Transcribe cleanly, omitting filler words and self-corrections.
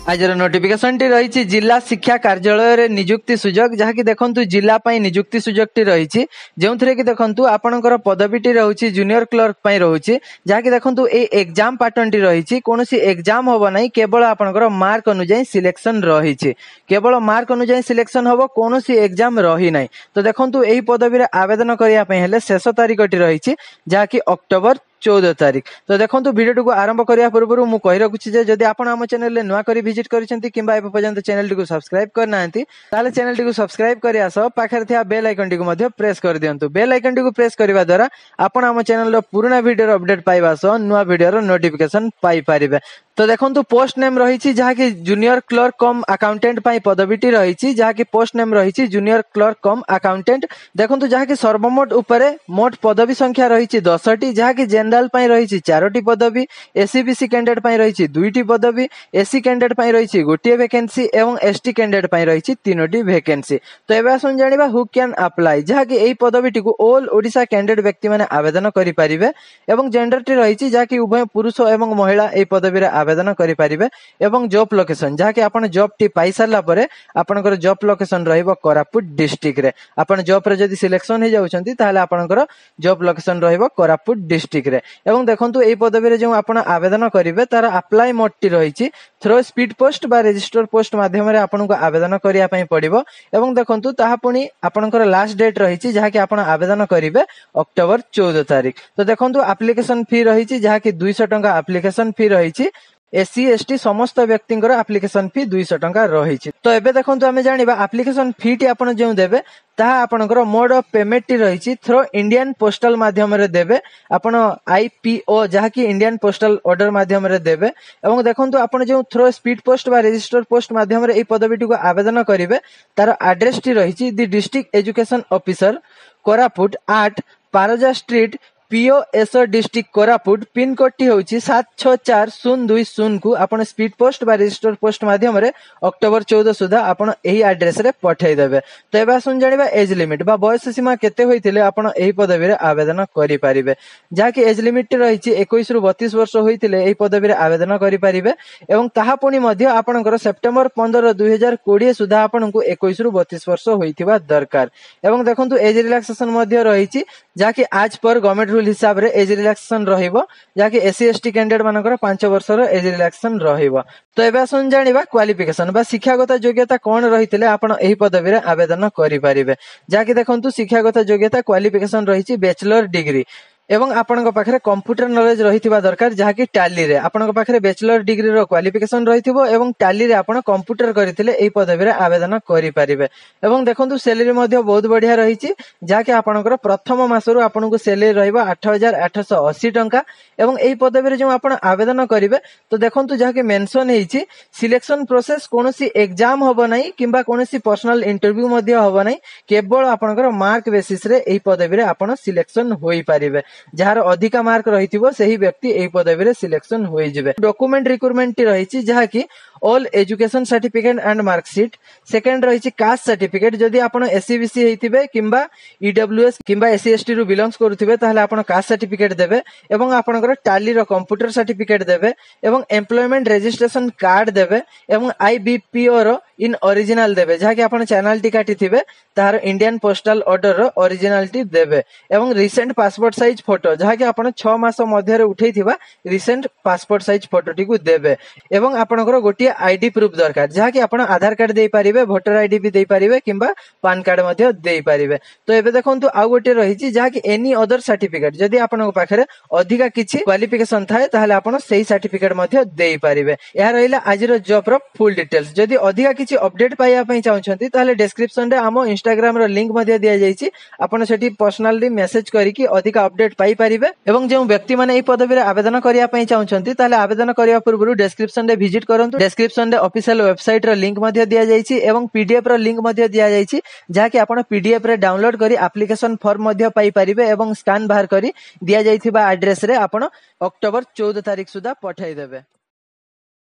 आज notification T रही जिला शिक्षा कार्यालय रे नियुक्ति सुजोग जहाँकि देखंतु जिला पाई नियुक्ति सुजोग टी रही जो कि देखंतु आपणकर पदवी टी रही जूनियर क्लर्क पाई रही जहाँकि देखंतु ए एग्जाम पैटर्न टी रही कौन एग्जाम हम ना केवल आपणकर मार्क अनुଯାयी सिलेक्शन रही केवल मार्क अनुଯାयी सिलेक्शन हम कौन एग्जाम रही ना तो देखंतु एही पदवी रे आवेदन करने शेष तारीख टी रही जहाँकि अक्टोबर 14 तारीख। तो देखो वीडियो को आरंभ करने पूर्व मुझे कही रखुच्छी जदि आप आम चैनल नुआ कर विजिट करते पर्यंत चैनल टी सब्सक्राइब करना चैनल टी सब्सक्राइब करने सह पाखे बेल आइकन टी प्रेस कर दिंतु। बेल आइकन टी प्रेस करने द्वारा आपण आम चैनल पुराना वीडियो अपडेट पाइबा सह नुआ वीडियो नोटिफिकेशन पाई पारिबे। तो देखो पोस्ट नेम रही जहाँकि जूनियर क्लर्क कम अकाउंटेंट पदवीटी रही जहाँकि पोस्ट नेम रही जूनियर क्लर्क कम अकाउंटेंट। देखो जहाँकि सर्वमोट उपरे मोट पदवी संख्या रही 10टी जहाँकि जनरल रही 4टी पदवी, एससीबीसी कैंडिडेट रही 2टी पदवी, एससी कैंडिडेट रही गोटे वैकेंसी एवं एसटी कैंडिडेट रही 3टी वैकेंसी। तो एबे आसुन जानिबा हु कैन अप्लाई जहाँकि एही पदवीटी को ऑल ओडिशा कैंडिडेट व्यक्ति माने आवेदन करि परिबे एवं जेंडर टी रही जहाँकि उभय पुरुष एवं महिला एही पदवी रे आवेदन करि परिबे एवं जॉब लोकेशन जहाँकि आपण जॉब टी पाई सारला परे आपनकर जॉब लोकेशन रहइबो कोरापुट डिस्ट्रिक्ट रे। आपण जॉब रे जदि सिलेक्शन हे जाउछंती ताहाले आपनकर जॉब लोकेशन रहइबो कोरापुट डिस्ट्रिक्ट रे। एवं देखंतु एही पदवी रे जो आपण आवेदन करिवे तार अप्लाई मोड टी रही थ्रो स्पीड पोस्ट बा रजिस्टर पोस्ट माध्यम रे आपनको आवेदन करिया पई पड़िबो एवं देखंतु ताहा पुनी आपनकर लास्ट डेट रही जहाँकि आपण आवेदन करिवे अक्टोबर 14 तारीख। तो देखंतु एप्लिकेशन फी रही जहाँकि 200 टंका एप्लिकेशन फी रही एससी एसटी समस्त व्यक्ति एप्लिकेशन फी 200 टंका रही। तो एबे देखंतु आमे जानिबा एप्लिकेशन फी टी आपण जो देबे ताहा आपनकर मोड ऑफ पेमेंट टी रही थ्रो इंडियन पोस्टल माध्यम रे देबे आपण आईपीओ जहाँकि इंडियन पोस्टल ऑर्डर माध्यम रे देबे एवं देखंतु आपण जो थ्रो स्पीड पोस्ट बा रजिस्टर पोस्ट माध्यम रे ए पदवीटी को आवेदन करिवे तार एड्रेस टी रही the district education officer Koraput 8 Paraja street PO SO district Koraput pin code टी होची 764020 को आपण स्पीड पोस्ट बा रजिस्टर पोस्ट माध्यम रे अक्टोबर 14 सुधा आपण एही एड्रेस रे पठाई देबे। तो एबा सुन जानिबा एज लिमिट बा बयस सीमा केते होइतिले आपण एही पदवी रे आवेदन करि पारिबे जाकि एज लिमिट रही 21 रु 32 वर्ष होइतिले एही पदवी रे आवेदन करि पारिबे एवं ताहा पुनी मध्य आपणकर सेप्टेम्बर 15 2020 सुधा आपनको 21 रु 32 वर्ष होइतिबा दरकार। एवं देखंतु एज रिलैक्सेशन मध्य रही जाकि आज पर गवर्नमेंट रूल हिसाब रे एज रिलैक्सेशन रहिबो जाकि एससी एसटी कैंडिडेट मानकर 5 वर्ष रो एज रिलैक्सेशन रहिबो। तो एबे आसन जानिबा क्वालिफिकेशन बा शिक्षागत योग्यता कोन रहितिले आपण एही पदवी रे आवेदन करि पारिबे जाकि देखंतु शिक्षागत योग्यता क्वालिफिकेशन रहिछि बैचलर डिग्री एवं आपनक पाखरे कंप्यूटर नॉलेज रहिथिबा दरकार जहाँकि टैली रे आपनक पाखरे बैचलर डिग्री रो क्वालिफिकेशन रहिथिबो एवं टैली रे आपण कंप्यूटर करिथिले एही पदवी रे आवेदन करि पारिबे। एवं देखंतु सैलरी मध्ये बहुत बढ़िया रहिछि जहाँकि आपनकर प्रथम मासरु आपनको सैलरी रहइबो 8880 टंका एवं एही पदवी रे जो आपण आवेदन करिवे तो देखंतु जहाँकि मेंशन हेछि सिलेक्शन प्रोसेस कोनोसी एग्जाम होबो नै किंबा कोनोसी पर्सनल इंटरव्यू मध्ये होबो नै केवल आपनकर मार्क बेसिस रे एही पदवी रे आपण सिलेक्शन होई पारिबे जार अधिका मार्क रहिथिबो सेही व्यक्ति एही पदवी रे सिलेक्शन होई जिवे। डॉक्यूमेंट रिक्वायरमेंट टी रहिछि जहाँकि all education certificate and marksheet second रहिछि कास्ट सर्टिफिकेट जदि आपण एससीबीसी हेतिबे किंबा ईडब्ल्यूएस किंबा एससी एसटी रु बिलोंग्स करूथिबे ताहाले आपण कास्ट सर्टिफिकेट देबे एवं आपनकर टैली रो कंप्यूटर सर्टिफिकेट देबे एवं एम्प्लॉयमेंट रजिस्ट्रेशन कार्ड देबे एवं आईबीपीओ रो इन ओरिजिनल देबे जहाँकि आपण चैनल टी काटिथिबे तार इंडियन पोस्टल ऑर्डर रो ओरिजिनलिटी देबे एवं रिसेंट पासपोर्ट साइज फोटो जहाँकि आपण 6 मास मध्य रे उठैथिबा रिसेंट पासपोर्ट साइज फोटो टी को देबे एवं आपनकर गोटिया आईडी प्रूफ दरकार जहाँकि आपण आधार कार्ड देई पारिबे वोटर आईडी भी देई पारिबे किंबा पान कार्ड मध्य देई पारिबे। तो एबे देखंतु आ गोटे रहिछि जहाँकि एनी अदर सर्टिफिकेट जदि आपनक पाखरे अधिका किछि क्वालिफिकेशन थाए ताहाले आपण सेही सर्टिफिकेट मध्य देई पारिबे। या रहिला आजिरो जॉब रो फुल डिटेल्स जदि अधिका किछि अपडेट पाइया पई चाहउछंती ताहाले डिस्क्रिप्शन रे आमो इंस्टाग्राम रो लिंक मध्य दिया जाईछि आपण सेठी पर्सनली मेसेज करिकि अधिका अपडेट पाई पारिबे एवं जे व्यक्ति माने एही पदवी रे आवेदन करिया पई चाहउछंती ताहाले आवेदन करिया पूर्व डिस्क्रिप्शन रे विजिट करंतु। डिस्क्रिप्शन रे ऑफिशियल वेबसाइट रो लिंक मध्य दिया जाईछि एवं पीडीएफ रो लिंक मध्य दिया जाईछि जहाँकि आपण पीडीएफ रे डाउनलोड करी एप्लिकेशन फॉर्म मध्य पाई पारिबे एवं स्कैन बाहर करी दिया जाईथिबा एड्रेस रे आपण अक्टोबर 14 तारिख सुधा पठाई देबे।